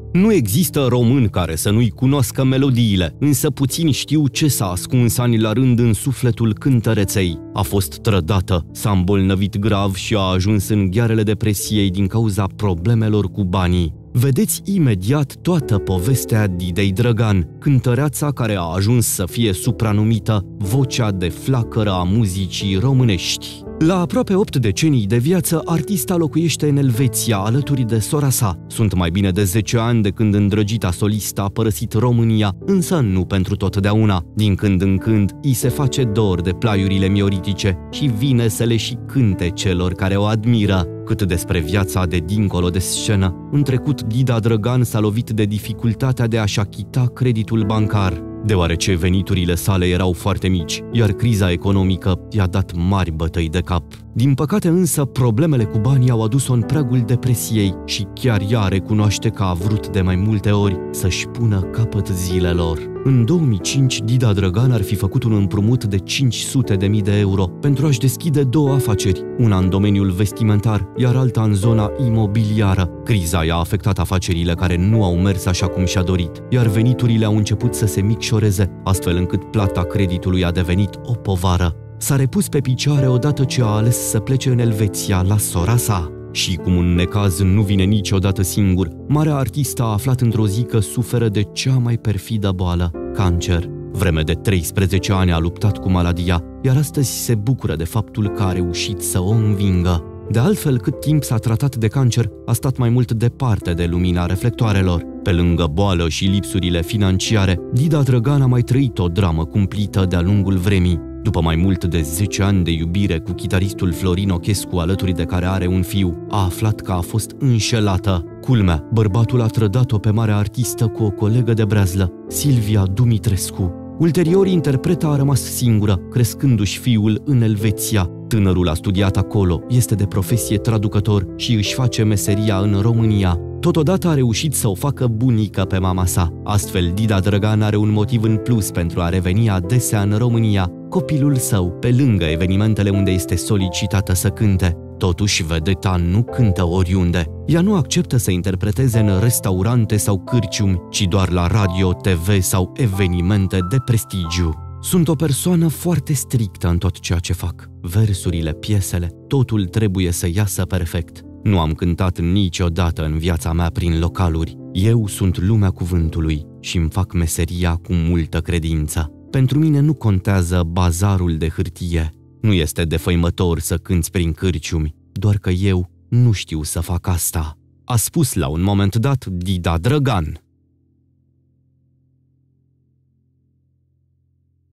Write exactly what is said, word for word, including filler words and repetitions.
Nu există român care să nu-i cunoască melodiile, însă puțini știu ce s-a ascuns ani la rând în sufletul cântăreței. A fost trădată, s-a îmbolnăvit grav și a ajuns în ghearele depresiei din cauza problemelor cu banii. Vedeți imediat toată povestea Didei Drăgan, cântăreața care a ajuns să fie supranumită vocea de flacără a muzicii românești. La aproape opt decenii de viață, artista locuiește în Elveția, alături de sora sa. Sunt mai bine de zece ani de când îndrăgita solistă a părăsit România, însă nu pentru totdeauna. Din când în când, îi se face dor de plaiurile mioritice și vine să le și cânte celor care o admiră. Cât despre viața de dincolo de scenă, în trecut Dida Drăgan s-a lovit de dificultatea de a-și achita creditul bancar, deoarece veniturile sale erau foarte mici, iar criza economică i-a dat mari bătăi de cap. Din păcate însă, problemele cu banii au adus-o în pragul depresiei și chiar ea recunoaște că a vrut de mai multe ori să-și pună capăt zilelor. În două mii cinci, Dida Drăgan ar fi făcut un împrumut de cinci sute de mii de euro pentru a-și deschide două afaceri, una în domeniul vestimentar, iar alta în zona imobiliară. Criza i-a afectat afacerile care nu au mers așa cum și-a dorit, iar veniturile au început să se micșoreze, astfel încât plata creditului a devenit o povară. S-a repus pe picioare odată ce a ales să plece în Elveția la sora sa. Și cum un necaz nu vine niciodată singur, marea artistă a aflat într-o zi că suferă de cea mai perfidă boală, cancer. Vreme de treisprezece ani a luptat cu maladia, iar astăzi se bucură de faptul că a reușit să o învingă. De altfel, cât timp s-a tratat de cancer, a stat mai mult departe de lumina reflectoarelor. Pe lângă boală și lipsurile financiare, Dida Drăgan a mai trăit o dramă cumplită de-a lungul vremii. După mai mult de zece ani de iubire cu chitaristul Florin Ochescu, alături de care are un fiu, a aflat că a fost înșelată. Culmea, bărbatul a trădat-o pe marea artistă cu o colegă de breazlă, Silvia Dumitrescu. Ulterior, interpreta a rămas singură, crescându-și fiul în Elveția. Tânărul a studiat acolo, este de profesie traducător și își face meseria în România. Totodată a reușit să o facă bunică pe mama sa. Astfel, Dida Drăgan are un motiv în plus pentru a reveni adesea în România. Copilul său, pe lângă evenimentele unde este solicitată să cânte. Totuși, vedeta nu cântă oriunde. Ea nu acceptă să interpreteze în restaurante sau cârciumi, ci doar la radio, T V sau evenimente de prestigiu. Sunt o persoană foarte strictă în tot ceea ce fac. Versurile, piesele, totul trebuie să iasă perfect. Nu am cântat niciodată în viața mea prin localuri. Eu sunt lumea cuvântului și îmi fac meseria cu multă credință. Pentru mine nu contează bazarul de hârtie. Nu este defăimător să cânți prin cârciumi, doar că eu nu știu să fac asta. A spus la un moment dat Dida Drăgan.